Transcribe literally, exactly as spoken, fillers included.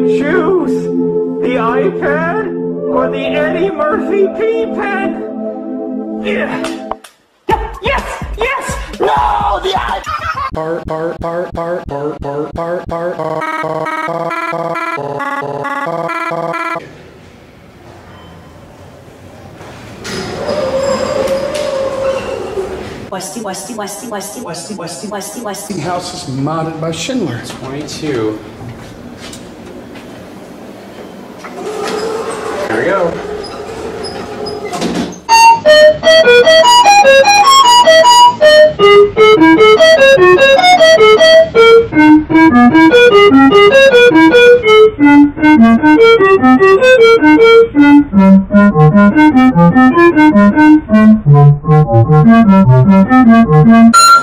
choose the iPad or the Eddie Murphy pea pen. Yeah. Yes! Yes! No! The iPad! Part, part, part, part, part, part, part, part, part. Westy, Westy, Westy, Westy, Westy, Westy, Westy, Westy. House is modded by Schindler. twenty-two. Here we go. Thank you.